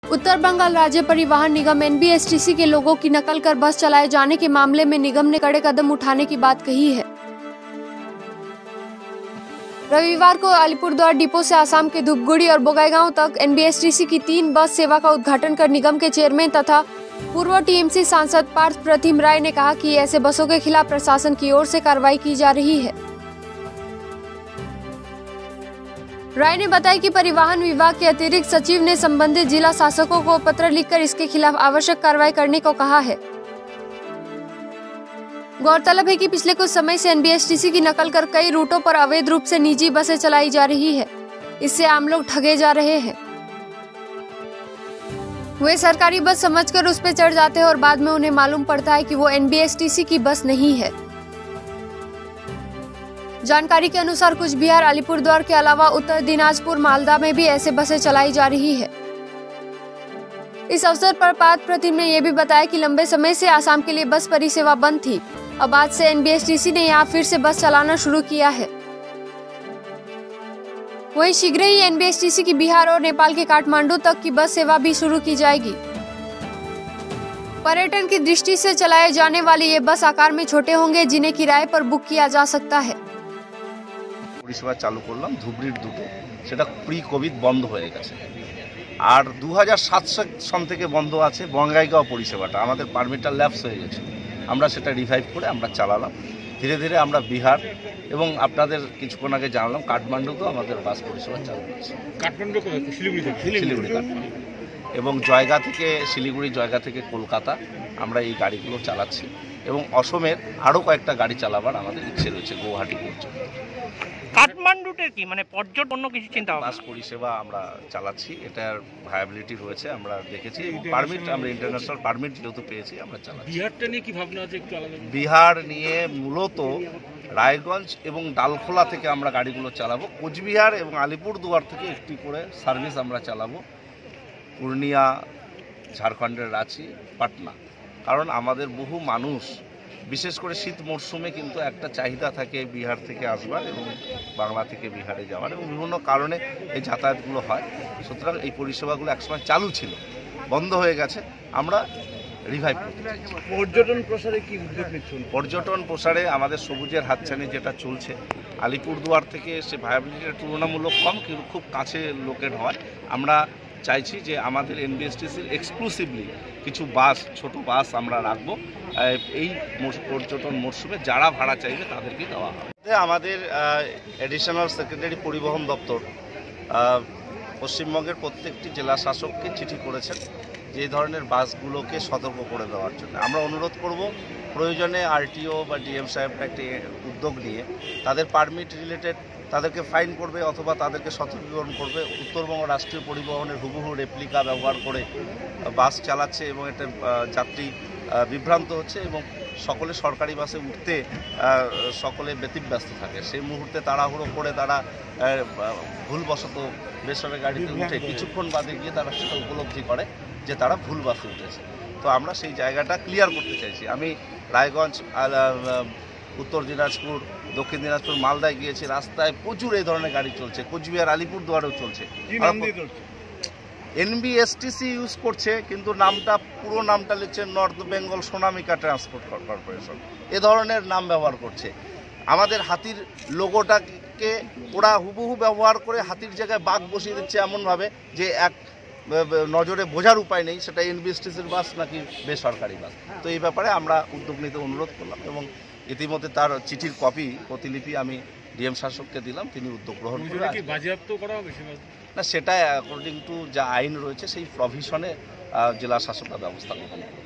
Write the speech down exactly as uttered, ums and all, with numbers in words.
उत्तर बंगाल राज्य परिवहन निगम एनबीएसटीसी के लोगों की नकल कर बस चलाए जाने के मामले में निगम ने कड़े कदम उठाने की बात कही है। रविवार को अलीपुरद्वार डिपो से आसाम के धूपगुड़ी और बोगाईगांव तक एनबीएसटीसी की तीन बस सेवा का उद्घाटन कर निगम के चेयरमैन तथा पूर्व टीएमसी सांसद पार्थ प्रतिम राय ने कहा कि ऐसे बसों के खिलाफ प्रशासन की ओर से कार्रवाई की जा रही है। राय ने बताया कि परिवहन विभाग के अतिरिक्त सचिव ने संबंधित जिला शासकों को पत्र लिखकर इसके खिलाफ आवश्यक कार्रवाई करने को कहा है। गौरतलब है कि पिछले कुछ समय से एनबीएसटीसी की नकल कर कई रूटों पर अवैध रूप से निजी बसें चलाई जा रही है। इससे आम लोग ठगे जा रहे हैं। वे सरकारी बस समझकर उस पर चढ़ जाते हैं और बाद में उन्हें मालूम पड़ता है कि वो एनबीएसटीसी की बस नहीं है। जानकारी के अनुसार कुछ बिहार, अलीपुरद्वार के अलावा उत्तर दिनाजपुर, मालदा में भी ऐसे बसें चलाई जा रही है। इस अवसर पर पार्थ प्रतिम ने यह भी बताया कि लंबे समय से आसाम के लिए बस परिसेवा बंद थी। अब आज से एनबीएसटीसी ने यहाँ फिर से बस चलाना शुरू किया है। वहीं शीघ्र ही एनबीएसटीसी की बिहार और नेपाल के काठमांडू तक की बस सेवा भी शुरू की जाएगी। पर्यटन की दृष्टि से चलाए जाने वाले ये बस आकार में छोटे होंगे, जिन्हें किराए पर बुक किया जा सकता है। পরিষেবা চালু করলাম ধুবড়ির দুটো, সেটা প্রি কোভিড বন্ধ হয়ে গেছে। আর দু হাজার সাত সন থেকে বন্ধ আছে বঙ্গাইগাঁও পরিষেবাটা, আমাদের পারমিটটা ল্যাপস হয়ে গেছে। আমরা সেটা রিভাইভ করে আমরা চালালাম। ধীরে ধীরে আমরা বিহার এবং আপনাদের কিছুক্ষণ আগে জানালাম কাঠমান্ডুতেও আমাদের বাস পরিষেবা চালু হচ্ছে। কাঠমান্ডু শিলিগুড়ি থেকে শিলিগুড়ি কাঠমান্ডু এবং জয়গা থেকে শিলিগুড়ি, জয়গা থেকে কলকাতা আমরা এই গাড়িগুলো চালাচ্ছি এবং অসমের আরও কয়েকটা গাড়ি চালাবার আমাদের ইচ্ছে রয়েছে গুয়াহাটি পর্যন্ত। কাঠমান্ডুতে কি মানে পর্যটন কিছু চিন্তা ভাবনা? বাস পরিষেবা আমরা চালাচ্ছি, এটার ভায়াবিলিটি রয়েছে, আমরা দেখেছি। পারমিট আমরা ইন্টারন্যাশনাল পারমিট যেহেতু পেয়েছি আমরা চালাচ্ছি। বিহারটা নিয়ে কি ভাবনা আছে একটু আলাদা? বিহার নিয়ে মূলত রায়গঞ্জ এবং ডালখোলা থেকে আমরা গাড়িগুলো চালাবো। কোচবিহার এবং আলিপুরদুয়ার থেকে একটি করে সার্ভিস আমরা চালাবো পূর্ণিয়া, ঝাড়খণ্ডের রাঁচি, পাটনা। কারণ আমাদের বহু মানুষ বিশেষ করে শীত মরশুমে কিন্তু একটা চাহিদা থাকে বিহার থেকে আসবার এবং বাংলা থেকে বিহারে যাওয়ার, এবং বিভিন্ন কারণে এই যাতায়াতগুলো হয়। সুতরাং এই পরিষেবাগুলো একসময় চালু ছিল, বন্ধ হয়ে গেছে, আমরা রিভাইভ করতে চাই। পর্যটন প্রসারে কি উদ্যোগ নিচ্ছেন? পর্যটন প্রসারে আমাদের সবুজের হাতছানি যেটা চলছে, আলিপুরদুয়ার থেকে সে ভায়াবিলিটিটা তুলনামূলক কম কিন্তু খুব কাছে লোকের হয়। আমরা চাইছি যে আমাদের এনবিএসটিসির এক্সক্লুসিভলি কিছু বাস, ছোট বাস আমরা রাখবো। এই পর্যটন মরশুমে যারা ভাড়া চাইবে তাদেরকে দেওয়া হবে। আমাদের অ্যাডিশনাল সেক্রেটারি পরিবহন দপ্তর পশ্চিমবঙ্গের প্রত্যেকটি জেলা শাসককে চিঠি করেছেন যে এই ধরনের বাসগুলোকে সতর্ক করে দেওয়ার জন্য। আমরা অনুরোধ করব প্রয়োজনে আরটিও বা ডিএম সাহেবরা একটি উদ্যোগ নিয়ে তাদের পারমিট রিলেটেড তাদেরকে ফাইন করবে অথবা তাদেরকে সতর্কীকরণ করবে। উত্তরবঙ্গ রাষ্ট্রীয় পরিবহনের হুবহু রেপ্লিকা ব্যবহার করে বাস চালাচ্ছে এবং এটা যাত্রী বিভ্রান্ত হচ্ছে এবং সকলে সরকারি বাসে উঠতে সকলে ব্যতিব্যস্ত থাকে। সেই মুহূর্তে তাড়াহুড়ো করে তারা ভুলবশত বেসরকারি গাড়িতে উঠে কিছুক্ষণ বাদে গিয়ে তারা সেটা উপলব্ধি করে যে তারা ভুল বাসে উঠেছে। তো আমরা সেই জায়গাটা ক্লিয়ার করতে চাইছি। আমি রায়গঞ্জ, উত্তর দিনাজপুর, দক্ষিণ দিনাজপুর, মালদায় গিয়েছি, রাস্তায় প্রচুর এই ধরনের গাড়ি চলছে। কোচবিহার, আলিপুরদুয়ারেও চলছে। এনবিএসটিসি ইউজ করছে কিন্তু নামটা, পুরো নামটা লিখছে north Bengal Sonamika transport corporation, এ ধরনের নাম ব্যবহার করছে। আমাদের হাতির লোগোটাকে ওরা হুবহু ব্যবহার করে হাতির জায়গায় বাঘ বসিয়ে দিচ্ছে এমনভাবে যে এক নজরে বোঝার উপায় নেই সেটা এনবিএসটিসির বাস নাকি বেসরকারি বাস। তো এই ব্যাপারে আমরা উদ্যোগ নিতে অনুরোধ করলাম এবং ইতিমধ্যে তার চিঠির কপি, প্রতিলিপি আমি ডিএম শাসককে দিলাম, তিনি উদ্যোগ গ্রহণ করে। বাজেয়াপ্ত করা হবে না, সেটা অ্যাকর্ডিং টু যা আইন রয়েছে সেই প্রভিশনে জেলা শাসকরা ব্যবস্থা গ্রহণ করে।